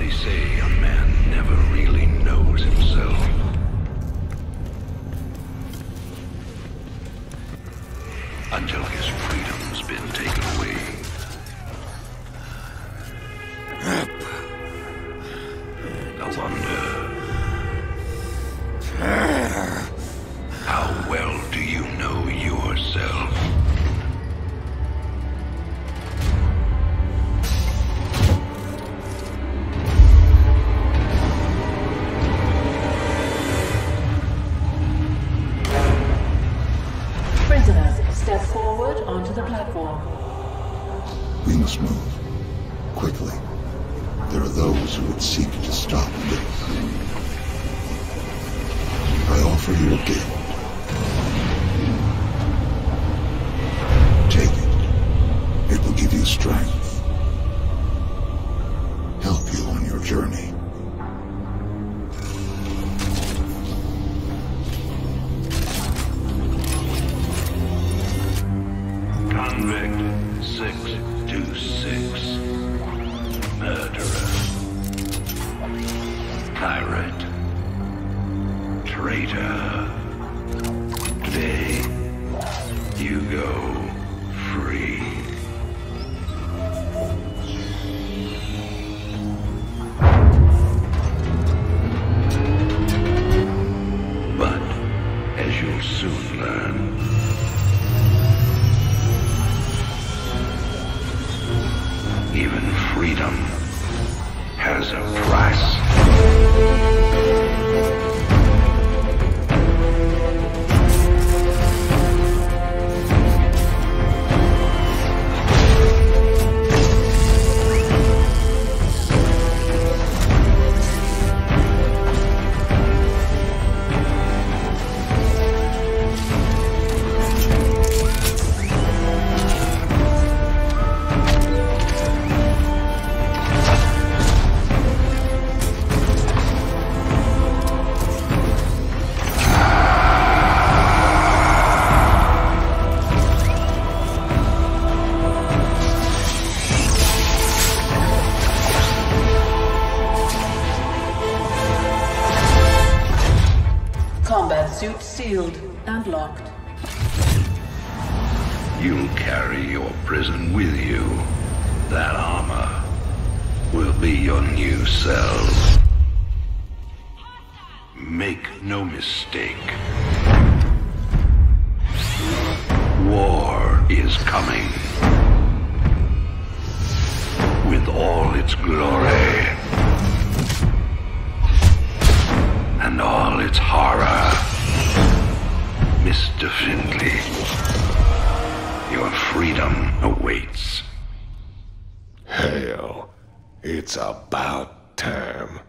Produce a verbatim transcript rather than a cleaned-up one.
They say a man never really knows himself. Until his freedom's been taken away. I wonder... how well do you know yourself? Prisoners, step forward onto the platform. We must move. Quickly. There are those who would seek to stop this. I offer you a gift. Take it. It will give you strength. Help you on your journey. Convict six two six. Murderer. Pirate. Traitor. Today, you go free. But, as you'll soon learn, even freedom has a price. Combat suit sealed and locked. You'll carry your prison with you. That armor will be your new cell. Make no mistake. War is coming. With all its glory. And all its horror. Mister Findlay, your freedom awaits. Hell, it's about time.